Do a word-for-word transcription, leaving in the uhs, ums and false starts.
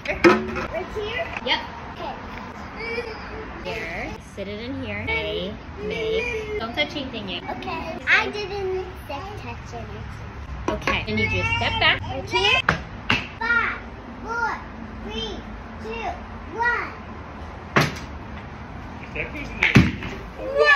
Right here? Yep. Okay. Here. Sit it in here. May. May. Don't touch anything yet. Okay. I didn't touch anything. Okay. And you just step back. Right here? Five, four, three, two, one. That goes in there. Wow!